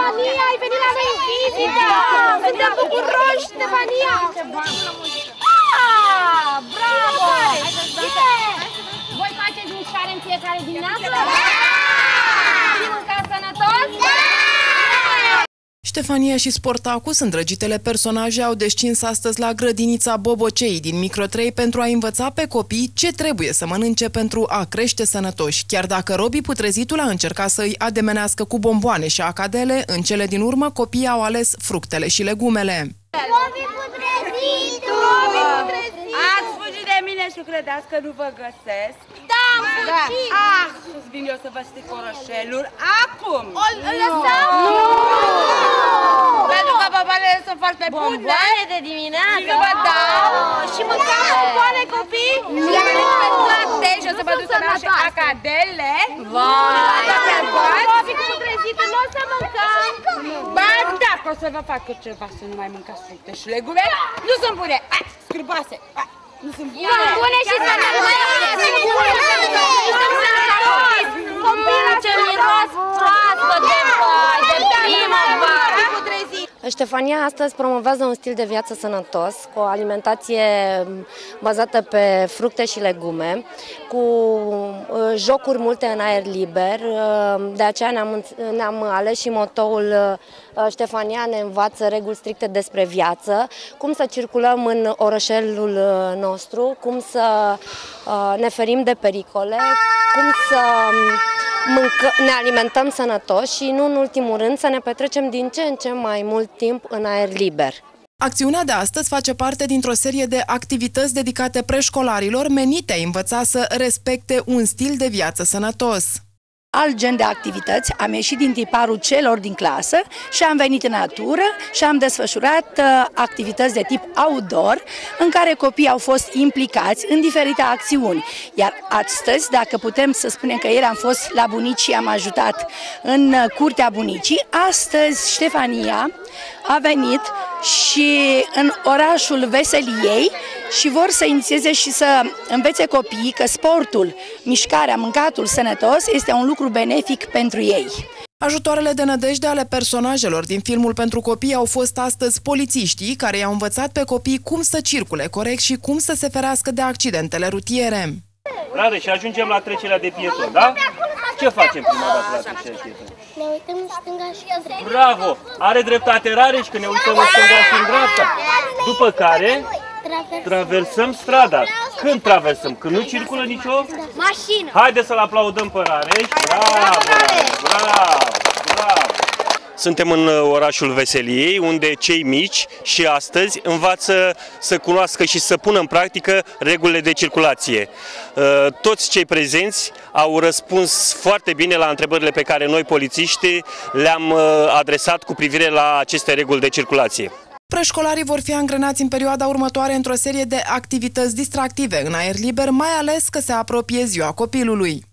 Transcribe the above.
Stefania, ai venit la noi în vizită! Suntem bucuroși, Stefania! Bravo! Uite! Voi faceți mișcare în fiecare dimineață? Și mâncați sănătos? Ștefania și Sportacus, îndrăgitele personaje, au descins astăzi la grădinița Bobocei din Micro 3 pentru a învăța pe copii ce trebuie să mănânce pentru a crește sănătoși. Chiar dacă Robi Putrezitul a încercat să îi ademenească cu bomboane și acadele, în cele din urmă copiii au ales fructele și legumele. Robi Putrezitul! Ați fugit de mine și credeți că nu vă găsesc? Da, am fugit! Îți vin eu să vă stric orășelul acum! Îl lăsăm? Nu! Pentru că babalele sunt foarte bune! Bomboane de dimineață! Și vă dau! Și mâncăm bomboane, copii? Și aveți pe toate și o să vă duc să dau și acadele! Robi Putrezitul, nu o să mâncăm! Ba, dacă o să vă fac eu ceva să nu mai mâncați fructe și legume, nu sunt bune! Scârboase! Nu sunt bune! Sunt bune și sănătoase! Copilul ce miros proaspăt de boi, de primăvară! Ștefania astăzi promovează un stil de viață sănătos, cu o alimentație bazată pe fructe și legume, cu jocuri multe în aer liber. De aceea ne-am ales și motoul Ștefania ne învață reguli stricte despre viață, cum să circulăm în orășelul nostru, cum să ne ferim de pericole, cum să ne alimentăm sănătos și, nu în ultimul rând, să ne petrecem din ce în ce mai mult timp în aer liber. Acțiunea de astăzi face parte dintr-o serie de activități dedicate preșcolarilor menite a învăța să respecte un stil de viață sănătos. Alt gen de activități, am ieșit din tiparul celor din clasă și am venit în natură și am desfășurat activități de tip outdoor, în care copiii au fost implicați în diferite acțiuni. Iar astăzi, dacă putem să spunem că ieri am fost la bunici și am ajutat în curtea bunicii, astăzi Ștefania a venit și în orașul Veseliei și vor să inițieze și să învețe copiii că sportul, mișcarea, mâncatul sănătos este un lucru benefic pentru ei. Ajutoarele de nădejde ale personajelor din filmul pentru copii au fost astăzi polițiștii, care i-au învățat pe copii cum să circule corect și cum să se ferească de accidentele rutiere. Rare, și ajungem la trecerea de pieton, da? Ce facem prima dată la trecerea de pieton? Ne uităm în stânga și în dreapta. Bravo! Are dreptate Rare și că ne uităm în stânga și în dreapta. După care traversăm strada. Când traversăm? Când nu circulă nicio Mașină! Haideți să-l aplaudăm pe Rareș. Bravo! Bravo! Bravo! Suntem în orașul Veseliei, unde cei mici și astăzi învață să cunoască și să pună în practică regulile de circulație. Toți cei prezenți au răspuns foarte bine la întrebările pe care noi, polițiștii, le-am adresat cu privire la aceste reguli de circulație. Preșcolarii vor fi angrenați în perioada următoare într-o serie de activități distractive în aer liber, mai ales că se apropie ziua copilului.